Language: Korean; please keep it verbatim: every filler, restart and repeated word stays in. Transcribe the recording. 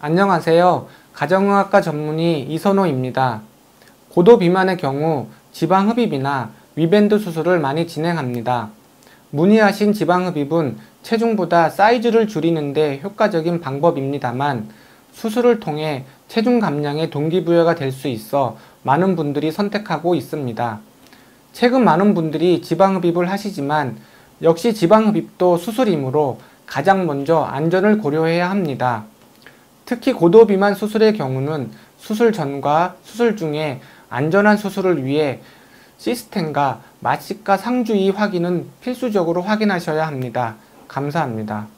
안녕하세요. 가정의학과 전문의 이선호입니다. 고도 비만의 경우 지방흡입이나 위밴드 수술을 많이 진행합니다. 문의하신 지방흡입은 체중보다 사이즈를 줄이는 데 효과적인 방법입니다만 수술을 통해 체중 감량에 동기부여가 될 수 있어 많은 분들이 선택하고 있습니다. 최근 많은 분들이 지방흡입을 하시지만 역시 지방흡입도 수술이므로 가장 먼저 안전을 고려해야 합니다. 특히 고도 비만 수술의 경우는 수술 전과 수술 중에 안전한 수술을 위해 시스템과 마취과 상주의 확인은 필수적으로 확인하셔야 합니다. 감사합니다.